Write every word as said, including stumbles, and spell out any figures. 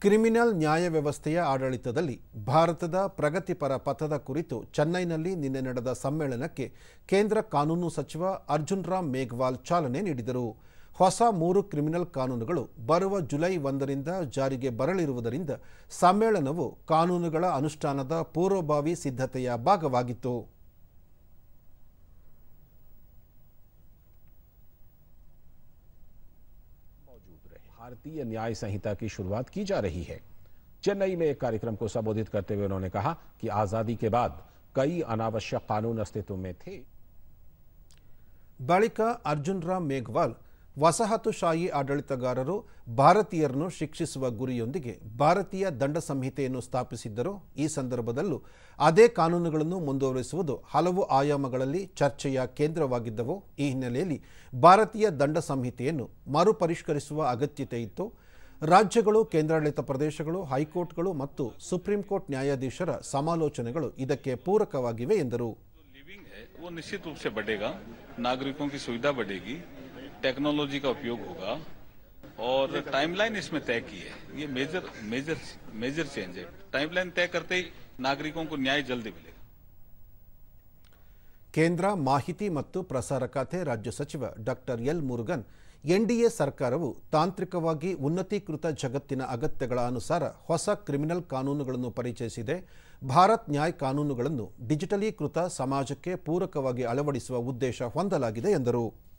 Criminal ನ್ಯಾಯ ವ್ಯವಸ್ಥೆಯ ಆಡಳಿತದಲ್ಲಿ ಭಾರತದ ಪ್ರಗತಿಪರ ಪಥದ ಕುರಿತು ಚೆನ್ನೈನಲ್ಲಿ ನಿನ್ನೆ ನಡೆದ ಸಮ್ಮೇಳನಕ್ಕೆ ಕೇಂದ್ರ ಕಾನೂನು ಸಚಿವ ಅರ್ಜುನ್ ರಾಮ್ ಮೇಘವಾಲ್ ಚಾಲನೆ ನೀಡಿದರು. ಹೊಸ ಮೂರು ಕ್ರಿಮಿನಲ್ ಕಾನೂನುಗಳು ಬರುವ ಜುಲೈ ಒಂದರಿಂದ ಜಾರಿಗೆ ಬರಲಿರುವುದರಿಂದ ಸಮ್ಮೇಳನವು ಕಾನೂನುಗಳ ಅನುಷ್ಠಾನದ ಪೂರ್ವಭಾವಿ ಸಿದ್ಧತೆಯ ಭಾಗವಾಗಿತ್ತು. भारतीय न्याय संहिता की शुरुआत की जा रही है. चेन्नई में एक कार्यक्रम को संबोधित करते हुए उन्होंने कहा कि आजादी के बाद कई अनावश्यक कानून अस्तित्व में थे. बಳಿಕ ಅರ್ಜುನ್ ರಾಮ್ ಮೇಘವಾಲ್ ವಸಾಹತುಶಾಹಿ ಆಡಳಿತಗಾರರು ಭಾರತೀಯರನ್ನು ಶಿಕ್ಷಿಸುವ ಗುರಿಯೊಂದಿಗೆ ಭಾರತೀಯ ದಂಡ ಸಂಹಿತೆಯನ್ನು ಸ್ಥಾಪಿಸಿದ್ದರು. ಈ ಸಂದರ್ಭದಲ್ಲೂ ಅದೇ ಕಾನೂನುಗಳನ್ನು ಮುಂದುವರಿಸುವುದು ಹಲವು ಆಯಾಮಗಳಲ್ಲಿ ಚರ್ಚೆಯ ಕೇಂದ್ರವಾಗಿದ್ದವು. ಈ ಹಿನ್ನೆಲೆಯಲ್ಲಿ ಭಾರತೀಯ ದಂಡ ಸಂಹಿತೆಯನ್ನು ಮರುಪರಿಷ್ಕರಿಸುವ ಅಗತ್ಯತೆ ಇತ್ತು. ರಾಜ್ಯಗಳು, ಕೇಂದ್ರಾಡಳಿತ ಪ್ರದೇಶಗಳು, ಹೈಕೋರ್ಟ್ಗಳು ಮತ್ತು ಸುಪ್ರೀಂ ಕೋರ್ಟ್ ನ್ಯಾಯಾಧೀಶರ ಸಮಾಲೋಚನೆಗಳು ಇದಕ್ಕೆ ಪೂರಕವಾಗಿವೆ ಎಂದರು. वो निश्चित रूप से बढ़ेगा, नागरिकों की सुविधा बढ़ेगी, टेक्नोलॉजी का उपयोग होगा और टाइमलाइन इसमें तय की है. ये मेजर मेजर मेजर चेंज है. टाइमलाइन तय करते ही नागरिकों को न्याय जल्दी मिलेगा. ಕೇಂದ್ರ ಮಾಹಿತಿ ಮತ್ತು ಪ್ರಸಾರ ಖಾತೆ ರಾಜ್ಯ ಸಚಿವ ಡಾಕ್ಟರ್ ಎಲ್ ಮುರುಗನ್, ಎನ್ಡಿಎ ಸರ್ಕಾರವು ತಾಂತ್ರಿಕವಾಗಿ ಉನ್ನತೀಕೃತ ಜಗತ್ತಿನ ಅಗತ್ಯಗಳ ಅನುಸಾರ ಹೊಸ ಕ್ರಿಮಿನಲ್ ಕಾನೂನುಗಳನ್ನು ಪರಿಚಯಿಸಿದೆ. ಭಾರತ್ ನ್ಯಾಯ್ ಕಾನೂನುಗಳನ್ನು ಡಿಜಿಟಲೀಕೃತ ಸಮಾಜಕ್ಕೆ ಪೂರಕವಾಗಿ ಅಳವಡಿಸುವ ಉದ್ದೇಶ ಹೊಂದಲಾಗಿದೆ ಎಂದರು.